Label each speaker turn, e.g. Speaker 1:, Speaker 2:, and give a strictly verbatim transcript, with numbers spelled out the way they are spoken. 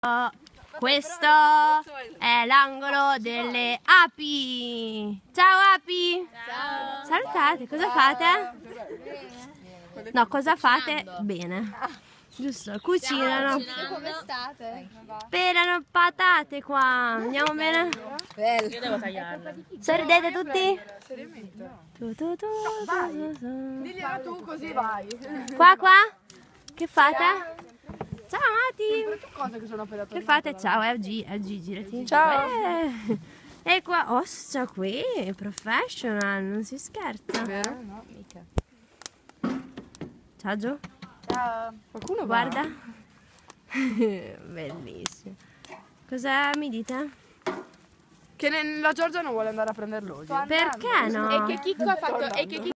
Speaker 1: Questo è l'angolo delle api. Ciao api.
Speaker 2: Ciao.
Speaker 1: Salutate, cosa fate? No, cosa fate? Bene. Giusto, cucinano.
Speaker 2: Come state?
Speaker 1: Pelano patate qua. Andiamo bene?
Speaker 2: Bello. Io devo tagliarla.
Speaker 1: Sorridete tutti? Tu, tu, tu, tu,
Speaker 3: Vai.
Speaker 1: tu, tu.
Speaker 3: Digliela tu così vai.
Speaker 1: Qua qua? Che fate? Ciao Mati.
Speaker 3: Cose che sono appena
Speaker 1: Che fate? Ciao, è oggi, è oggi, girati.
Speaker 3: Ciao.
Speaker 1: Eh. E qua, ossa qui, professional, non si scherza.
Speaker 3: Vero? No, mica.
Speaker 1: Ciao Gio.
Speaker 3: Ciao. Qualcuno
Speaker 1: Guarda. Bellissimo. Cosa mi dite?
Speaker 3: Che ne- la Giorgia non vuole andare a prenderlo oggi.
Speaker 1: Perché no?
Speaker 2: E che Chicco ha fatto... E che Chicco